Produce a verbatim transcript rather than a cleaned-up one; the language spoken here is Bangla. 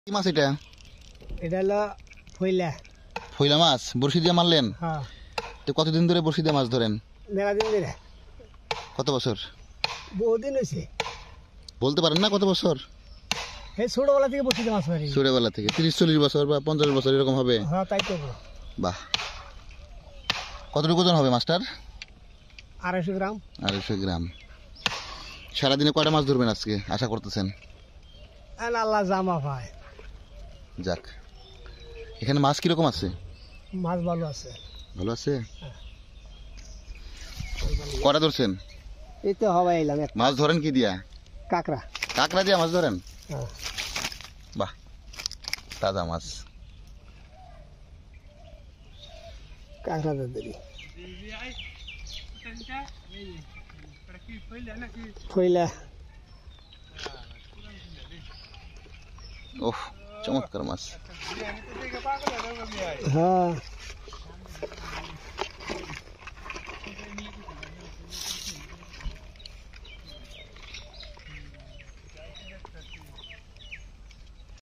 কি মাছ এটা? এটা হলো ফইলা। ফইলা মাছ বড়শি দিয়ে মারলেন? হ্যাঁ। তো কতদিন ধরে বড়শি দিয়ে মাছ ধরেন? মেলা দিন ধরে। কত বছর? বহুদিন হয়েছে। বলতে পারেন না কত বছর? এই ছোটবেলা থেকে বড়শি দিয়ে মাছ মারি। ছোটবেলা থেকে তিরিশ চল্লিশ বছর বা পঞ্চাশ বছর এরকম হবে? হ্যাঁ তাই তো। বাহ, কতটুকু ওজন হবে মাছটার? আড়াইশো গ্রাম। আড়াইশো গ্রাম। সারাদিনে কয়টা মাছ ধরবেন আজকে আশা করতেছেন? আল্লাহ জামা পায়। যাক, এখানে মাছ কিরকম আছে? মাছ ভালো আছে। ভালো আছে? কটা ধরছেন? এই তো হওয়াই এলাম। মাছ ধরেন কি দিয়া? কাঁকড়া। কাঁকড়া দিয়া মাছ ধরেন? হ্যাঁ। বাহ, তাজা মাছ। কাঁকড়া ধরি। ফইলা। ওহ, চমৎকার মাছ। হ্যাঁ।